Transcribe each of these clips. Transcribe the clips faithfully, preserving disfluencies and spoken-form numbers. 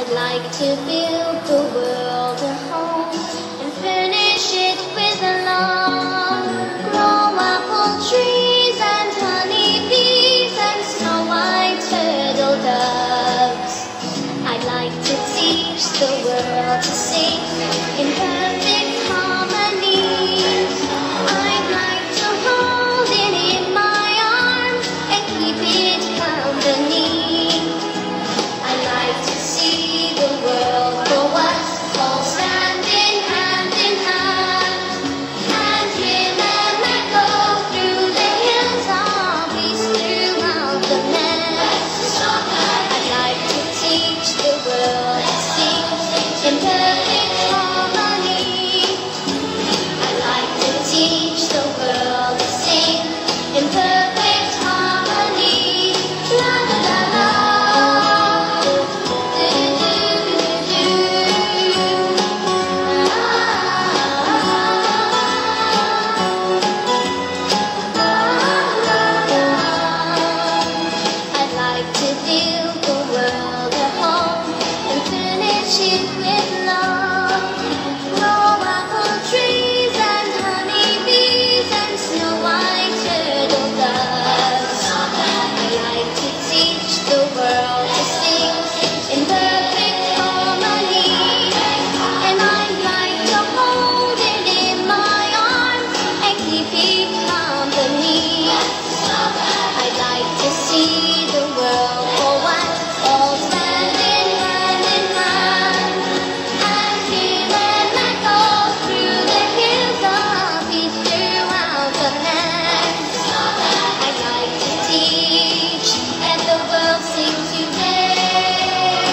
I'd like to build the world a home and furnish it with love. Grow apple trees and honey bees and snow white turtle doves. I'd like to teach the world to sing in perfect harmony. I'd like to hold it in my arms and keep it company. I'd like to see the world for what's all standing hand in hand, and hear them echo through the hills of peace throughout the land. I'd like to teach the world to sing in perfect harmony. I'd like to teach the world to sing in perfect harmony. La la la la. I'd like to build the world a home and furnish it with love. Grow apple trees and honey bees and snow white turtle doves. I'd like to teach the world to sing in perfect harmony, and I'd like to hold it in my arms and keep it company. I'd like to see the world for what's all standing hand in hand, and hear them echo through the hills of peace throughout the land. I'd like to teach and the world sing today.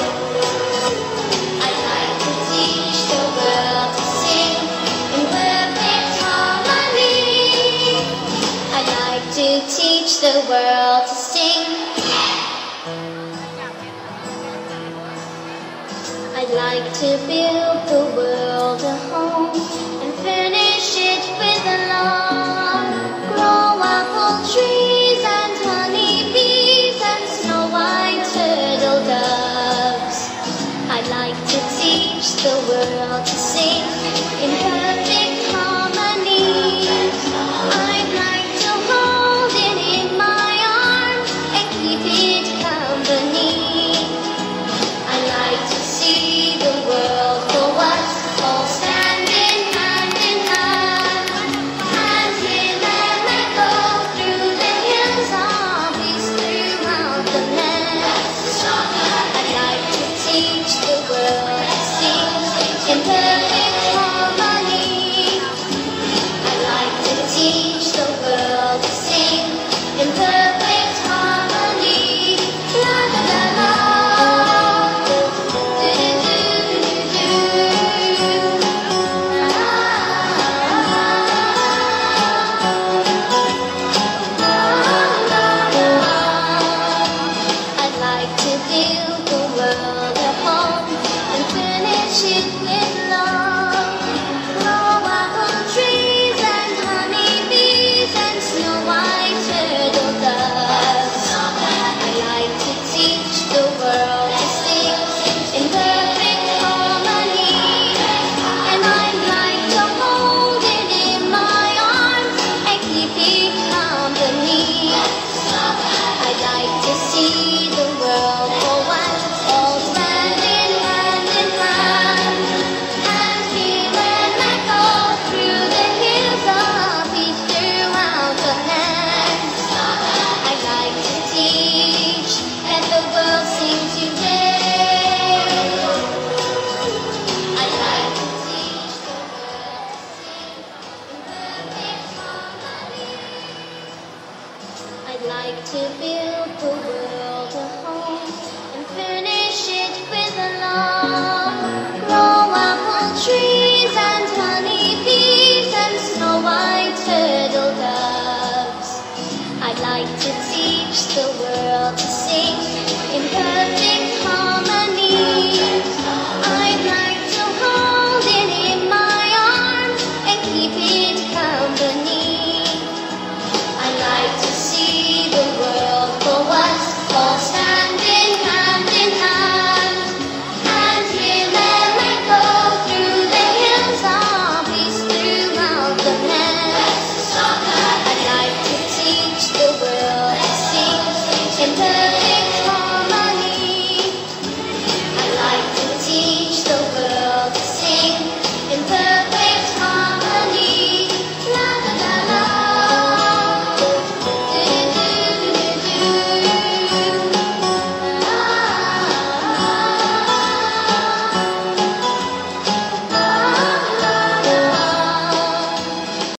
I'd like to teach the world to sing in perfect harmony. I'd like to teach the world to sing. I'd like to build the world a home and furnish it with love. Grow apple trees and honey bees and snow white turtle doves. I'd like to teach the world to sing in perfect harmony. I'd like to hold it in my arms and keep it company. I'd like to see the world for what's all standing hand in hand, and hear them echo through the hills of peace throughout the land. I'd like to teach the world to sing in perfect harmony. I'd like to teach the world to sing in perfect harmony. La la la la. I'd like to build the world a home and furnish it with love. the world.